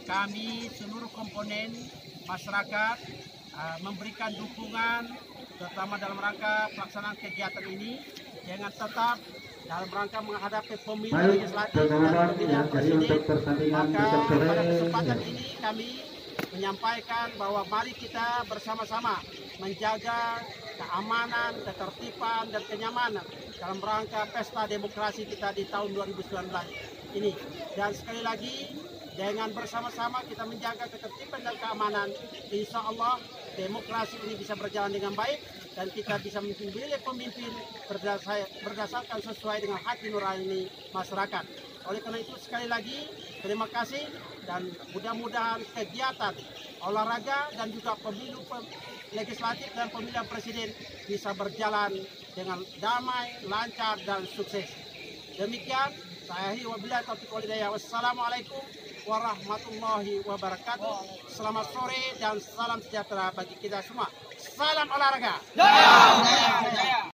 kami seluruh komponen masyarakat memberikan dukungan terutama dalam rangka pelaksanaan kegiatan ini dengan tetap dalam rangka menghadapi pemilu legislatif dan pemilihan presiden. Maka pada kesempatan ini kami menyampaikan bahwa mari kita bersama-sama menjaga keamanan, ketertiban, dan kenyamanan dalam rangka pesta demokrasi kita di tahun 2019 ini. Dan sekali lagi, dengan bersama-sama kita menjaga ketertiban dan keamanan, insya Allah demokrasi ini bisa berjalan dengan baik dan kita bisa memilih pemimpin berdasarkan sesuai dengan hati nurani masyarakat. Oleh karena itu sekali lagi terima kasih dan mudah-mudahan kegiatan olahraga dan juga pemilu legislatif dan pemilihan presiden bisa berjalan dengan damai, lancar dan sukses. Demikian saya akhiri wabillahi taufiq wal hidayah. Wassalamualaikum warahmatullahi wabarakatuh. Selamat sore dan salam sejahtera bagi kita semua. Salam olahraga. Jaya! Jaya! Jaya!